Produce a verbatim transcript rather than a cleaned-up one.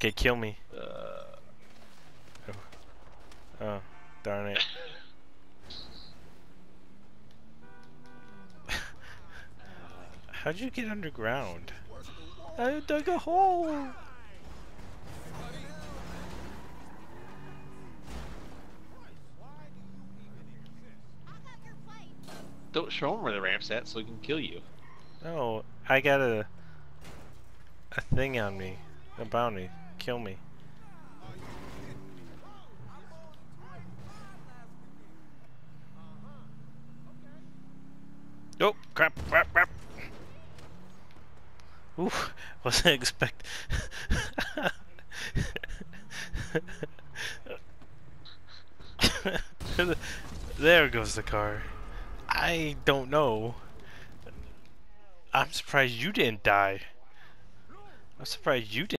Okay, kill me. Uh, Oh, oh darn it. How'd you get underground? I dug a hole! don't show him where the ramp's at so he can kill you. No, I got a a thing on me. A bounty. Kill me. Oh, crap, crap, crap. Oof, wasn't expect. There goes the car. I don't know. I'm surprised you didn't die. I'm surprised you didn't.